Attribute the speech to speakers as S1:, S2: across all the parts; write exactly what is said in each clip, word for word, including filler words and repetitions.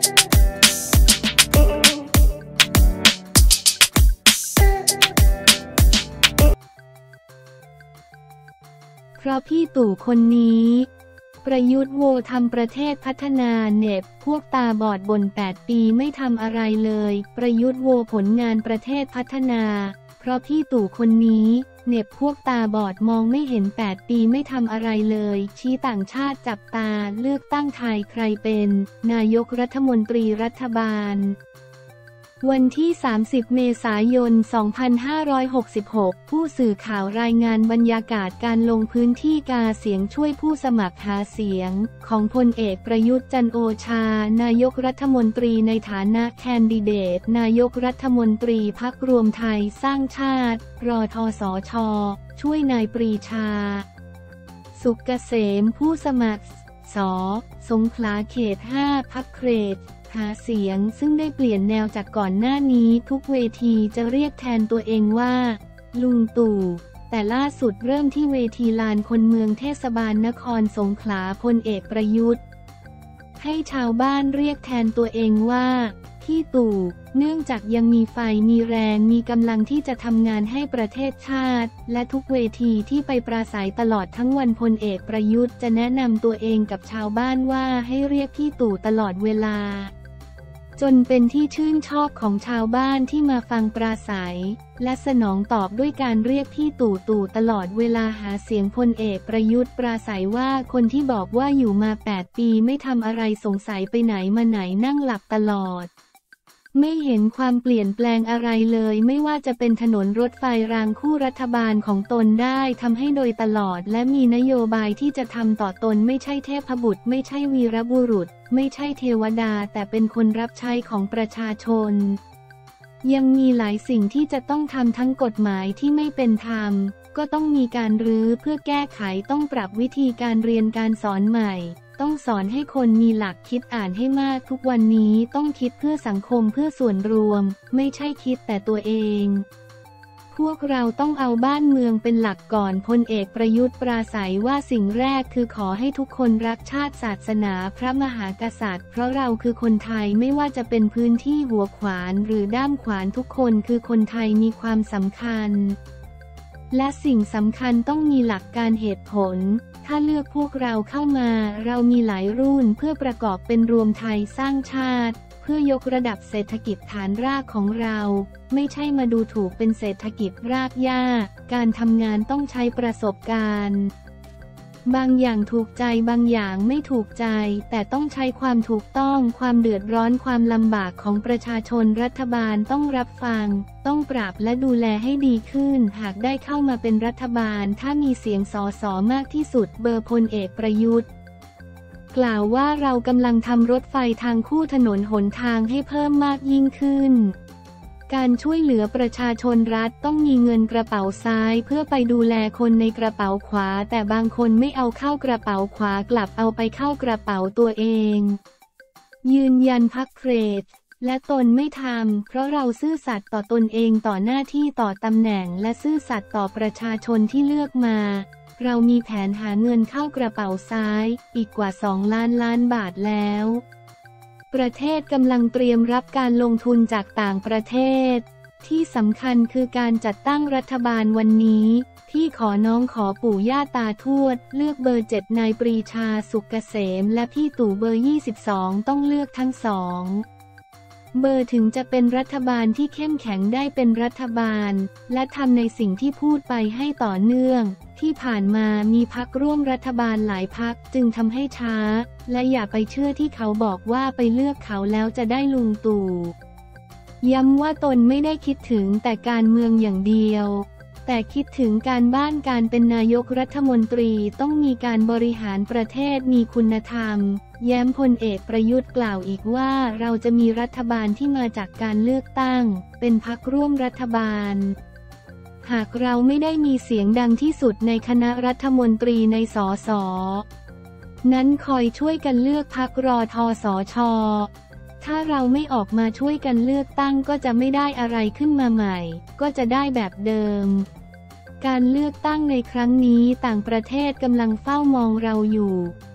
S1: เพราะพี่ตู่คนนี้ประยุทธ์โวทำประเทศพัฒนาเน็บพวกตาบอดบ่นแปดปีไม่ทำอะไรเลยประยุทธ์โวผลงานประเทศพัฒนาเพราะพี่ตู่คนนี้เน็บพวกตาบอดมองไม่เห็นแปดปีไม่ทำอะไรเลยชี้ต่างชาติจับตาเลือกตั้งไทยใครเป็นนายกรัฐมนตรีรัฐบาลวันที่สามสิบเมษายนสองพันห้าร้อยหกสิบหกผู้สื่อข่าวรายงานบรรยากาศการลงพื้นที่กาเสียงช่วยผู้สมัครหาเสียงของพลเอกประยุทธ์จันทร์โอชานายกรัฐมนตรีในฐานะแคนดิเดตนายกรัฐมนตรีพรรครวมไทยสร้างชาติรทสชช่วยนายปรีชาสุกเกษมผู้สมัครส.สงขลาเขตห้าพรรคเครดหาเสียงซึ่งได้เปลี่ยนแนวจากก่อนหน้านี้ทุกเวทีจะเรียกแทนตัวเองว่าลุงตู่แต่ล่าสุดเริ่มที่เวทีลานคนเมืองเทศบาลนครสงขลาพลเอกประยุทธ์ให้ชาวบ้านเรียกแทนตัวเองว่าพี่ตู่เนื่องจากยังมีไฟมีแรงมีกำลังที่จะทำงานให้ประเทศชาติและทุกเวทีที่ไปปราศัยตลอดทั้งวันพลเอกประยุทธ์จะแนะนำตัวเองกับชาวบ้านว่าให้เรียกพี่ตู่ตลอดเวลาจนเป็นที่ชื่นชอบของชาวบ้านที่มาฟังปราศัยและสนองตอบด้วยการเรียกพี่ตู่ตู่ตลอดเวลาหาเสียงพลเอกประยุทธ์ปราศัยว่าคนที่บอกว่าอยู่มาแปดปีไม่ทำอะไรสงสัยไปไหนมาไหนนั่งหลับตลอดไม่เห็นความเปลี่ยนแปลงอะไรเลยไม่ว่าจะเป็นถนนรถไฟรางคู่รัฐบาลของตนได้ทำให้โดยตลอดและมีนโยบายที่จะทำต่อตนไม่ใช่เทพบุตรไม่ใช่วีรบุรุษไม่ใช่เทวดาแต่เป็นคนรับใช้ของประชาชนยังมีหลายสิ่งที่จะต้องทำทั้งกฎหมายที่ไม่เป็นธรรมก็ต้องมีการรื้อเพื่อแก้ไขต้องปรับวิธีการเรียนการสอนใหม่ต้องสอนให้คนมีหลักคิดอ่านให้มากทุกวันนี้ต้องคิดเพื่อสังคมเพื่อส่วนรวมไม่ใช่คิดแต่ตัวเองพวกเราต้องเอาบ้านเมืองเป็นหลักก่อนพลเอกประยุทธ์ปราศัยว่าสิ่งแรกคือขอให้ทุกคนรักชาติศาสนาพระมหากษัตริย์เพราะเราคือคนไทยไม่ว่าจะเป็นพื้นที่หัวขวานหรือด้ามขวานทุกคนคือคนไทยมีความสำคัญและสิ่งสำคัญต้องมีหลักการเหตุผลถ้าเลือกพวกเราเข้ามาเรามีหลายรุ่นเพื่อประกอบเป็นรวมไทยสร้างชาติเพื่อยกระดับเศรษฐกิจฐานรากของเราไม่ใช่มาดูถูกเป็นเศรษฐกิจรากหญ้าการทำงานต้องใช้ประสบการณ์บางอย่างถูกใจบางอย่างไม่ถูกใจแต่ต้องใช้ความถูกต้องความเดือดร้อนความลำบากของประชาชนรัฐบาลต้องรับฟังต้องปรับและดูแลให้ดีขึ้นหากได้เข้ามาเป็นรัฐบาลถ้ามีเสียงสสมากที่สุดเบอร์พลเอกประยุทธ์กล่าวว่าเรากำลังทำรถไฟทางคู่ถนนหนทางให้เพิ่มมากยิ่งขึ้นการช่วยเหลือประชาชนรัฐต้องมีเงินกระเป๋าซ้ายเพื่อไปดูแลคนในกระเป๋าขวาแต่บางคนไม่เอาเข้ากระเป๋าขวากลับเอาไปเข้ากระเป๋าตัวเองยืนยันพรรคเครดและตนไม่ทำเพราะเราซื่อสัตย์ต่อตนเองต่อหน้าที่ต่อตำแหน่งและซื่อสัตย์ต่อประชาชนที่เลือกมาเรามีแผนหาเงินเข้ากระเป๋าซ้ายอีกกว่าสองล้านล้านบาทแล้วประเทศกำลังเตรียมรับการลงทุนจากต่างประเทศที่สำคัญคือการจัดตั้งรัฐบาลวันนี้ที่ขอน้องขอปู่ย่าตาทวดเลือกเบอร์เจ็ดนายปรีชาสุกเกษมและพี่ตู่เบอร์ยี่สิบสองต้องเลือกทั้งสองเบอร์ถึงจะเป็นรัฐบาลที่เข้มแข็งได้เป็นรัฐบาลและทำในสิ่งที่พูดไปให้ต่อเนื่องที่ผ่านมามีพรรคร่วมรัฐบาลหลายพรรคจึงทำให้ช้าและอย่าไปเชื่อที่เขาบอกว่าไปเลือกเขาแล้วจะได้ลุงตู่ย้ำว่าตนไม่ได้คิดถึงแต่การเมืองอย่างเดียวแต่คิดถึงการบ้านการเป็นนายกรัฐมนตรีต้องมีการบริหารประเทศมีคุณธรรมแย้มพลเอกประยุทธ์กล่าวอีกว่าเราจะมีรัฐบาลที่มาจากการเลือกตั้งเป็นพรรคร่วมรัฐบาลหากเราไม่ได้มีเสียงดังที่สุดในคณะรัฐมนตรีในสสนั้นคอยช่วยกันเลือกพรรครทสชถ้าเราไม่ออกมาช่วยกันเลือกตั้งก็จะไม่ได้อะไรขึ้นมาใหม่ก็จะได้แบบเดิมการเลือกตั้งในครั้งนี้ต่างประเทศกำลังเฝ้ามองเราอยู่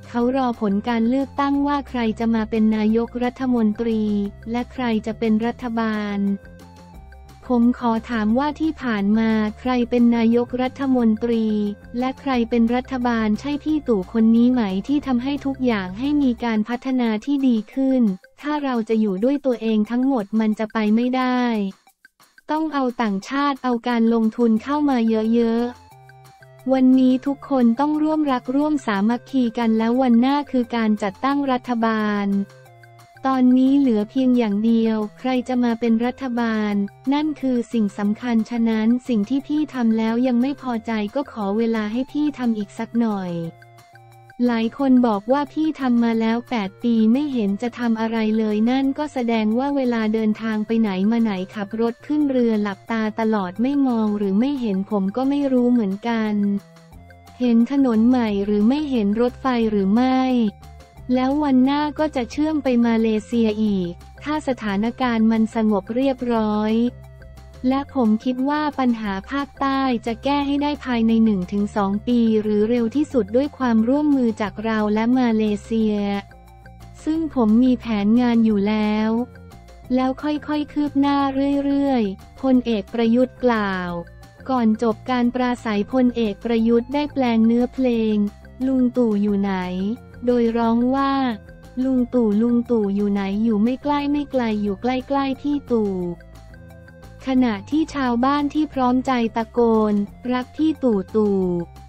S1: เขารอผลการเลือกตั้งว่าใครจะมาเป็นนายกรัฐมนตรีและใครจะเป็นรัฐบาลผมขอถามว่าที่ผ่านมาใครเป็นนายกรัฐมนตรีและใครเป็นรัฐบาลใช่พี่ตู่คนนี้ไหมที่ทำให้ทุกอย่างให้มีการพัฒนาที่ดีขึ้นถ้าเราจะอยู่ด้วยตัวเองทั้งหมดมันจะไปไม่ได้ต้องเอาต่างชาติเอาการลงทุนเข้ามาเยอะๆวันนี้ทุกคนต้องร่วมรักร่วมสามัคคีกันแล้ววันหน้าคือการจัดตั้งรัฐบาลตอนนี้เหลือเพียงอย่างเดียวใครจะมาเป็นรัฐบาลนั่นคือสิ่งสำคัญฉะนั้นสิ่งที่พี่ทำแล้วยังไม่พอใจก็ขอเวลาให้พี่ทำอีกสักหน่อยหลายคนบอกว่าพี่ทำมาแล้วแปดปีไม่เห็นจะทำอะไรเลยนั่นก็แสดงว่าเวลาเดินทางไปไหนมาไหนขับรถขึ้นเรือหลับตาตลอดไม่มองหรือไม่เห็นผมก็ไม่รู้เหมือนกันเห็นถนนใหม่หรือไม่เห็นรถไฟหรือไม่แล้ววันหน้าก็จะเชื่อมไปมาเลเซียอีกถ้าสถานการณ์มันสงบเรียบร้อยและผมคิดว่าปัญหาภาคใต้จะแก้ให้ได้ภายใน หนึ่งถึงสอง ปีหรือเร็วที่สุดด้วยความร่วมมือจากเราและมาเลเซียซึ่งผมมีแผนงานอยู่แล้วแล้วค่อยๆคืบหน้าเรื่อยๆพลเอกประยุทธ์กล่าวก่อนจบการปราศัยพลเอกประยุทธ์ได้แปลงเนื้อเพลงลุงตู่อยู่ไหนโดยร้องว่าลุงตู่ลุงตู่อยู่ไหนอยู่ไม่ใกล้ไม่ไกลอยู่ใกล้ๆพี่ตู่ขณะที่ชาวบ้านที่พร้อมใจตะโกนรักพี่ตู่ตู่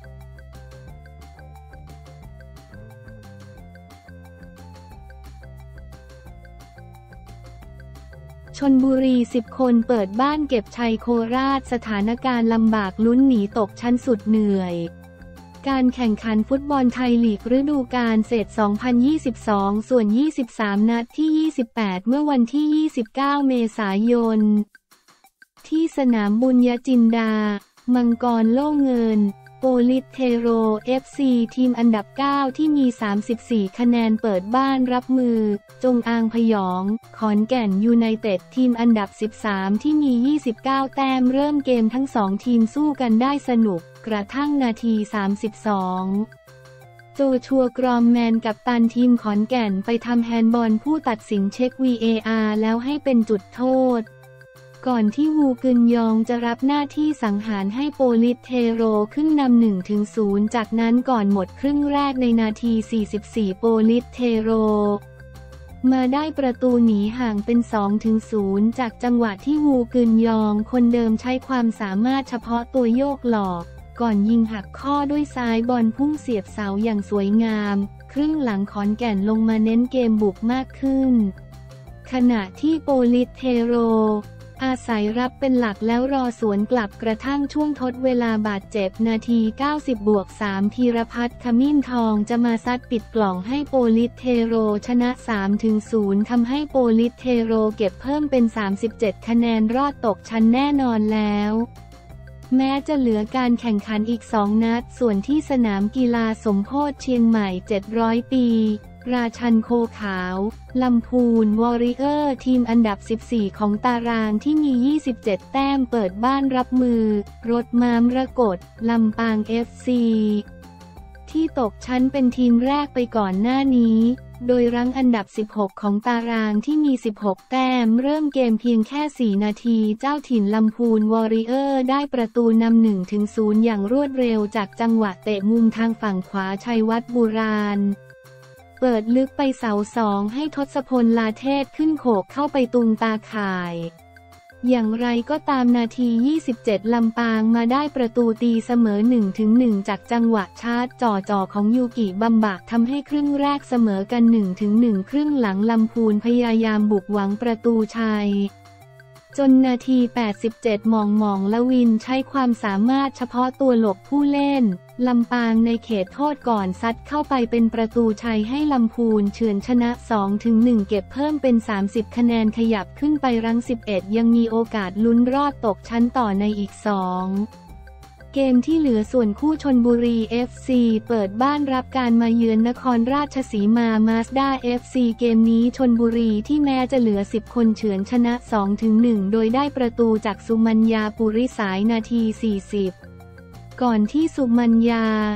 S1: ชลบุรีสิบคนเปิดบ้านเก็บชัยโคราชสถานการณ์ลำบากลุ้นหนีตกชั้นสุดเหนื่อยการแข่งขันฟุตบอลไทยลีกฤดูกาลเศษสองพันยี่สิบสองส่วนยี่สิบสามนัดที่ยี่สิบแปดเมื่อวันที่ยี่สิบเก้าเมษายนที่สนามบุญญจินดามังกรโล่เงินโปลิสเทโร เอฟ ซี ทีมอันดับเก้าที่มีสามสิบสี่คะแนนเปิดบ้านรับมือจงอางพยองขอนแก่นยูไนเต็ดทีมอันดับสิบสามที่มียี่สิบเก้าแต้มเริ่มเกมทั้งสองทีมสู้กันได้สนุกกระทั่งนาทีสามสิบสองโจชัวกรอมแมนกัปตันทีมขอนแก่นไปทำแฮนด์บอลผู้ตัดสินเช็ค วี เอ อาร์ แล้วให้เป็นจุดโทษก่อนที่วูกึนยองจะรับหน้าที่สังหารให้โปลิสเทโรขึ้นนำ หนึ่งถึงศูนย์ จากนั้นก่อนหมดครึ่งแรกในนาที สี่สิบสี่ โปลิสเทโรมาได้ประตูหนีห่างเป็น สองถึงศูนย์ จากจังหวะที่วูกึนยองคนเดิมใช้ความสามารถเฉพาะตัวโยกหลอกก่อนยิงหักข้อด้วยซ้ายบอลพุ่งเสียบเสาอย่างสวยงามครึ่งหลังขอนแก่นลงมาเน้นเกมบุกมากขึ้นขณะที่โปลิสเทโรอาศัยรับเป็นหลักแล้วรอสวนกลับกระทั่งช่วงทดเวลาบาดเจ็บนาที เก้าสิบบวกสาม พีรพัฒน์ขมิ้นทองจะมาซัดปิดกล่องให้โปลิสเทโรชนะ สามถึงศูนย์ ทำให้โปลิสเทโรเก็บเพิ่มเป็น สามสิบเจ็ด คะแนนรอดตกชั้นแน่นอนแล้วแม้จะเหลือการแข่งขันอีกสองนัดส่วนที่สนามกีฬาสมโพธิเชียงใหม่เจ็ดร้อยปีราชันโคขาวลำพูนวอริเออร์ทีมอันดับสิบสี่ของตารางที่มียี่สิบเจ็ดแต้มเปิดบ้านรับมือรถม้ามรกตลำปาง เอฟ ซี ที่ตกชั้นเป็นทีมแรกไปก่อนหน้านี้โดยรั้งอันดับสิบหกของตารางที่มีสิบหกแต้มเริ่มเกมเพียงแค่สี่นาทีเจ้าถิ่นลำพูนวอริเออร์ได้ประตูนำ หนึ่งถึงศูนย์ อย่างรวดเร็วจากจังหวะเตะมุมทางฝั่งขวาชัยวัฒน์บุราณเปิดลึกไปเสาสองให้ทศพลลาเทศขึ้นโขกเข้าไปตุงตาข่ายอย่างไรก็ตามนาทียี่สิบเจ็ดลำปางมาได้ประตูตีเสมอ หนึ่งถึงหนึ่ง จากจังหวะชาร์จจ่อๆของยูกิบัมบะทำให้ครึ่งแรกเสมอกัน หนึ่งถึงหนึ่ง ครึ่งหลังลำพูนพยายามบุกหวังประตูชัยจนนาทีแปดสิบเจ็ดหม่องหม่องละวินใช้ความสามารถเฉพาะตัวหลบผู้เล่นลำปางในเขตโทษก่อนซัดเข้าไปเป็นประตูชัยให้ลำพูนเฉือนชนะ สองถึงหนึ่ง เก็บเพิ่มเป็นสามสิบคะแนนขยับขึ้นไปรั้งสิบเอ็ดยังมีโอกาสลุ้นรอดตกชั้นต่อในอีกสองเกมที่เหลือส่วนคู่ชลบุรี เอฟ ซี เปิดบ้านรับการมาเยือนนครราชสีมามาสด้า เอฟ ซี เกมนี้ชลบุรีที่แม้จะเหลือสิบคนเฉือนชนะ สองถึงหนึ่ง โดยได้ประตูจากสุมัญญาปุริสายนาทีสี่สิบก่อนที่สุมัญญา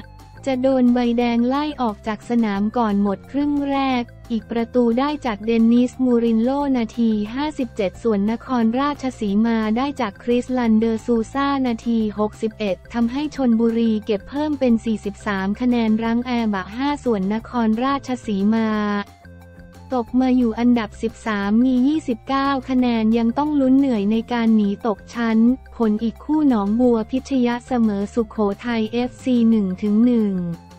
S1: จะโดนใบแดงไล่ออกจากสนามก่อนหมดครึ่งแรกอีกประตูได้จากเดนนิส มูรินโญ่นาทีห้าสิบเจ็ดส่วนนครราชสีมาได้จากคริสลันเดอร์ซูซ่านาทีหกสิบเอ็ดทำให้ชลบุรีเก็บเพิ่มเป็นสี่สิบสามคะแนนรั้งแอร์บะห้าส่วนนครราชสีมาตกมาอยู่อันดับสิบสามมียี่สิบเก้าคะแนนยังต้องลุ้นเหนื่อยในการหนีตกชั้นผลอีกคู่หนองบัวพิชยะเสมอสุโขทัย เอฟ ซี หนึ่งต่อหนึ่ง